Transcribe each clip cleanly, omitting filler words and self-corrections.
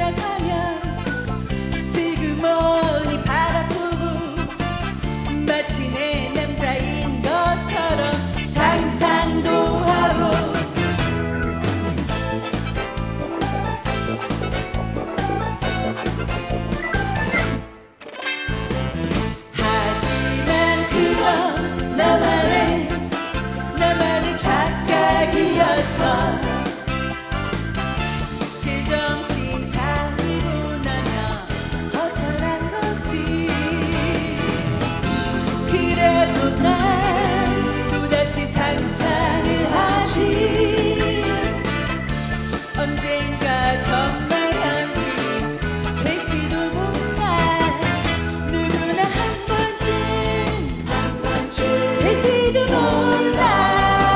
지나가면 슬그머니 바라보고 마치 내 남자인 것처럼 상상도 하고 하지만 그건 나만의 착각이었어. 제정신 차리고 나면 허탈한 것이 그래도 난 또다시 상상을 하지. 언젠가 정말 현실이 될지도 몰라. 누구나 한 번쯤 될지도 몰라.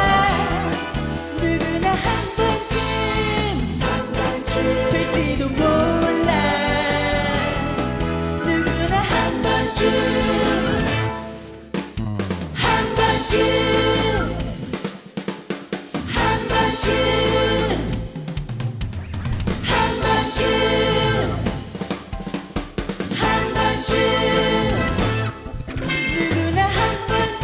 누구나 한 번쯤 될지도 몰라. 누구나 한 번쯤 한 번쯤 한 번쯤 한 번쯤 한 번쯤 누구나 한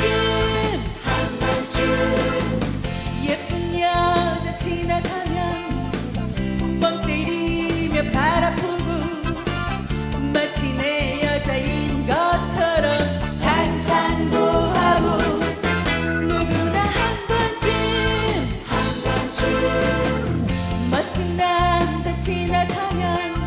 번쯤 예쁜 여자 지나가면 멍 때리며 바라보고 마치 내 여자인 것처럼 상상도 하고 누구나 한 번쯤 멋진 남자 지나가면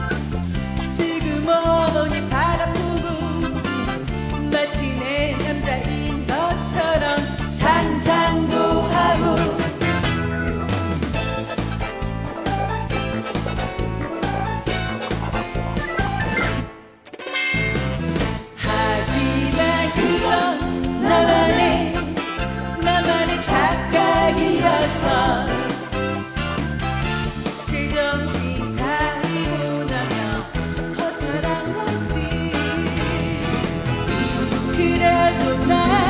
슬그머니 바라보고 마치 내 남자인 것처럼 상상도 하고 하지만 그건 나만의 착각이어서 제정신 차리고 나면 허탈한 것이 그래도 난